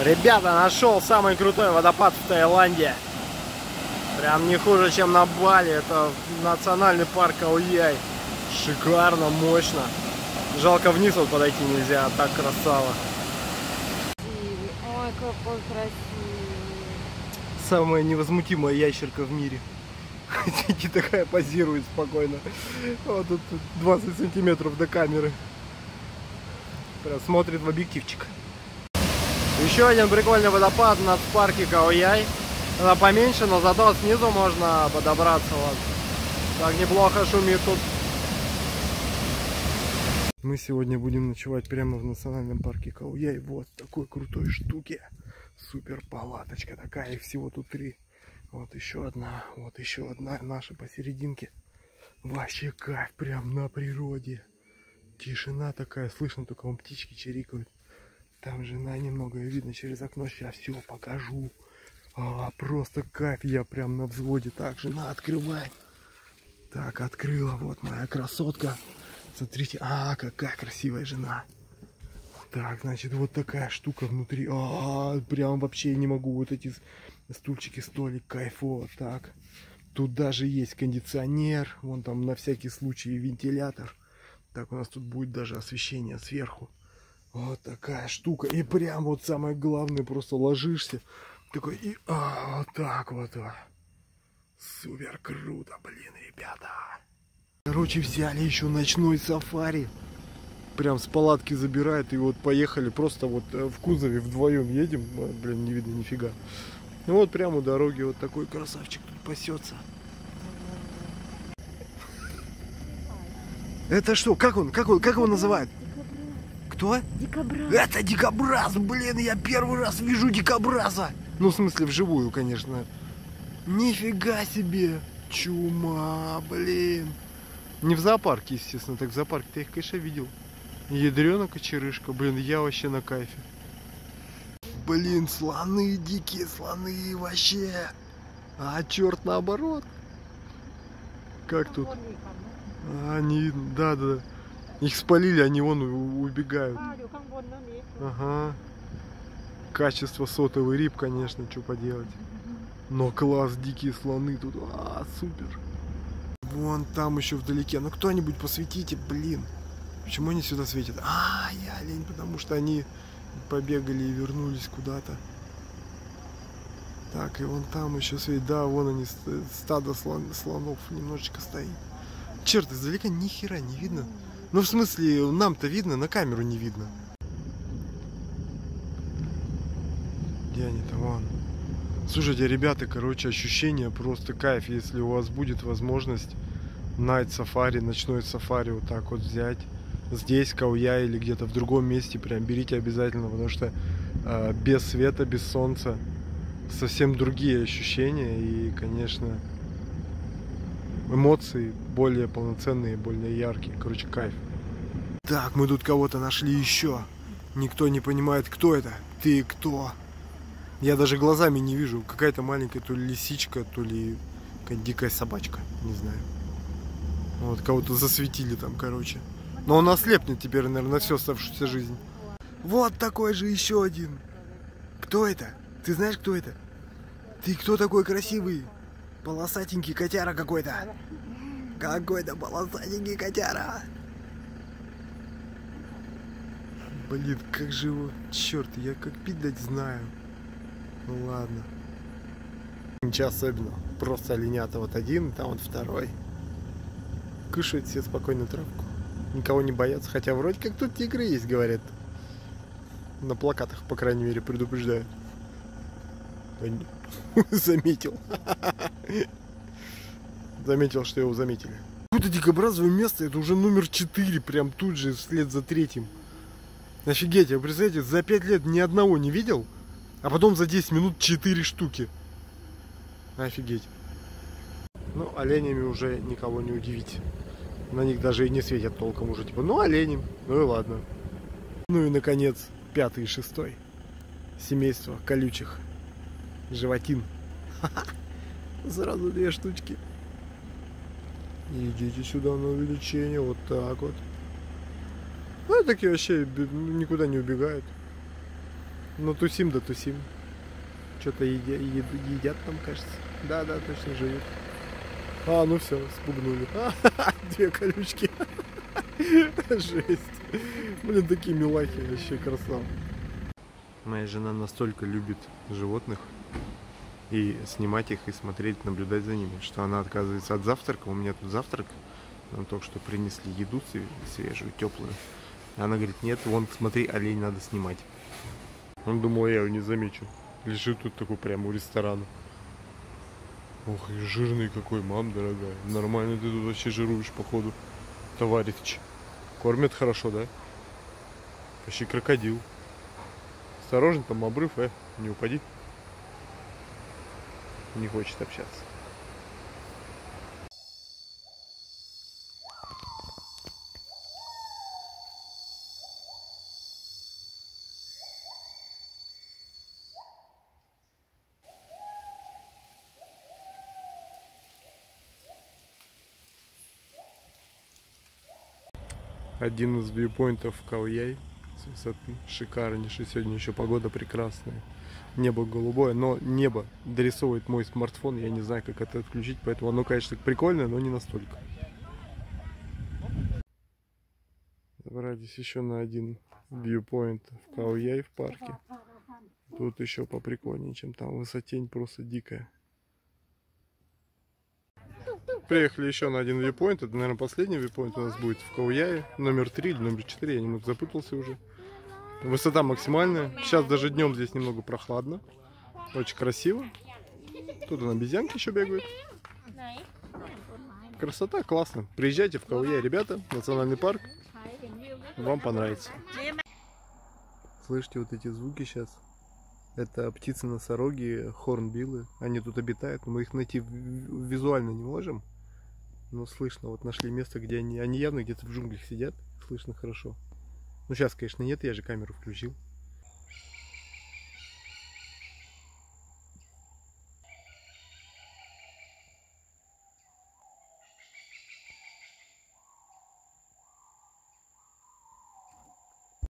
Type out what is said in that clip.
Ребята, нашел самый крутой водопад в Таиланде. Прям не хуже, чем на Бали. Это национальный парк Аояй. Шикарно, мощно. Жалко, вниз вот подойти нельзя, а так красава. Ой, какой красивый. Самая невозмутимая ящерка в мире. И такая позирует спокойно. Вот тут 20 сантиметров до камеры. Прям смотрит в объективчик. Еще один прикольный водопад в парке Аояй. Она поменьше, но зато снизу можно подобраться. Вот. Так неплохо шумит тут. Мы сегодня будем ночевать прямо в национальном парке Аояй. Вот такой крутой штуке. Супер палаточка такая. Их всего тут 3. Вот еще одна. Вот еще одна наша посерединке. Вообще кайф. Прям на природе. Тишина такая. Слышно, только вон птички чирикают. Там жена немного видно через окно. Сейчас все покажу. Просто кайф. Я прям на взводе. Так, жена, открывай. Так, открыла. Вот моя красотка. Смотрите. Какая красивая жена. Так, значит, вот такая штука внутри. Прям вообще не могу. Вот эти стульчики, столик, кайфово. Так. Тут даже есть кондиционер. Вон там на всякий случай вентилятор. Так, у нас тут будет даже освещение сверху. Вот такая штука. И прям вот самое главное, просто ложишься. Такой и вот так вот. Супер круто, блин, ребята. Короче, взяли еще ночной сафари. Прям с палатки забирают. И вот поехали просто вот в кузове вдвоем едем. Блин, не видно нифига. Ну вот прямо у дороги вот такой красавчик тут пасется. Это что? Как его называют? Кто? Дикобраз. Это дикобраз, блин, я первый раз вижу дикобраза. Ну, в смысле, вживую, конечно. Нифига себе. Чума, блин. Не в зоопарке, естественно, так в зоопарке я их, конечно, видел. Ядрёна кочерышка, блин, я вообще на кайфе. Блин, слоны, дикие слоны, вообще. Черт, наоборот. Как тут? Они, да. Их спалили, они вон убегают. Ага. Качество сотовый рип, конечно, что поделать. Но класс, дикие слоны тут. Супер. Вон там еще вдалеке. Ну кто-нибудь посветите, блин. Почему они сюда светят? Я олень, потому что они побегали и вернулись куда-то. Так, и вон там еще светит. Да, вон они, стадо слонов немножечко стоит. Черт, издалека ни хера не видно. Ну, в смысле, нам-то видно, на камеру не видно. Где они-то? Вон. Слушайте, ребята, короче, ощущение просто кайф. Если у вас будет возможность найт сафари, ночной сафари вот так вот взять. Здесь, в Аояй или где-то в другом месте, прям берите обязательно. Потому что без света, без солнца совсем другие ощущения. И, конечно, эмоции более полноценные, более яркие. Короче, кайф. Так, мы тут кого-то нашли еще. Никто не понимает, кто это. Ты кто? Я даже глазами не вижу. Какая-то маленькая то ли лисичка, то ли какая-то дикая собачка. Не знаю. Вот, кого-то засветили там, короче. Но он ослепнет теперь, наверное, на всю оставшуюся жизнь. Вот такой же еще один. Кто это? Ты знаешь, кто это? Ты кто такой красивый? Полосатенький котяра какой-то. Какой-то полосатенький котяра. Блин, как же его... Черт, я как пить дать знаю. Ну ладно. Ничего особенного. Просто оленята вот один, там вот второй. Кушают все спокойно травку. Никого не боятся. Хотя вроде как тут тигры есть, говорят. На плакатах, по крайней мере, предупреждают. Заметил. Заметил, что его заметили. Какое-то дикобразовое место. Это уже номер 4. Прям тут же, вслед за 3-м. Офигеть, я, представляете, за 5 лет ни одного не видел. А потом за 10 минут 4 штуки. Офигеть. Ну, оленями уже никого не удивить. На них даже и не светят толком уже. Типа, ну, олени. Ну и ладно. Ну и, наконец, 5-й и 6-й. Семейство колючих животин. Сразу 2 штучки. Идите сюда на увеличение. Вот так вот. Ну, такие вообще никуда не убегают. Ну, тусим да тусим. Что-то едят там, кажется. Да, точно живут. А, ну все, спугнули. Две колючки. Жесть. Блин, такие милахи, вообще красава. Моя жена настолько любит животных и снимать их, и смотреть, наблюдать за ними, что она отказывается от завтрака. У меня тут завтрак. Нам только что принесли еду свежую, теплую. Она говорит, нет, вон, смотри, олень надо снимать. Он думал, я его не замечу. Лежит тут такой прямо у ресторана. Ох, и жирный какой, мам дорогая. Нормально ты тут вообще жируешь, походу. Товарищ. Кормят хорошо, да? Почти крокодил. Осторожно, там обрыв, не упади. Не хочет общаться. Один из вьюпоинтов Кау-Яй с высоты. Шикарнейший. Сегодня еще погода прекрасная. Небо голубое, но небо дорисовывает мой смартфон. Я не знаю, как это отключить, поэтому оно, конечно, прикольное, но не настолько. Забрались еще на один вьюпоинт в Кау-Яй в парке. Тут еще поприкольнее, чем там. Высотень просто дикая. Приехали еще на один вьюпоинт. Это, наверное, последний вьюпоинт у нас будет в Кау-Яе. Номер 3 или номер 4, я немного запутался уже. Высота максимальная. Сейчас даже днем здесь немного прохладно. Очень красиво. Тут обезьянки еще бегают. Красота, классно. Приезжайте в Кау-Яй, ребята. Национальный парк. Вам понравится. Слышите вот эти звуки сейчас? Это птицы-носороги, хорнбиллы. Они тут обитают, но мы их найти визуально не можем. Но слышно, вот нашли место, где они явно где-то в джунглях сидят. Слышно хорошо. Ну сейчас, конечно, нет, я же камеру включил.